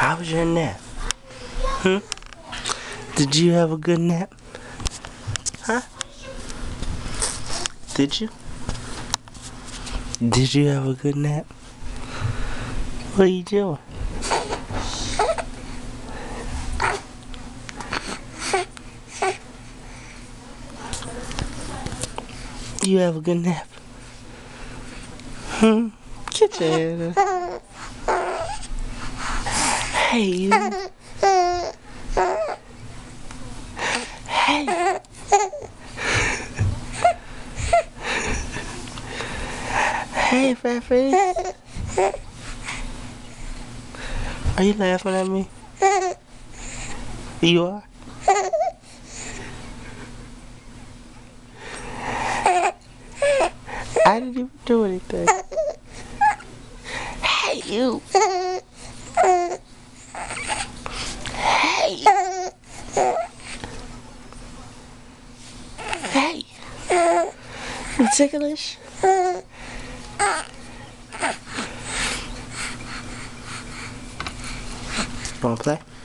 How was your nap? Did you have a good nap? Huh? Did you? Did you have a good nap? What are you doing? You have a good nap? Get your head up. Hey, you. Hey. Hey, fat face. Are you laughing at me? You are? I didn't even do anything. Hey, you. Hey. Hey. You ticklish? Wanna play?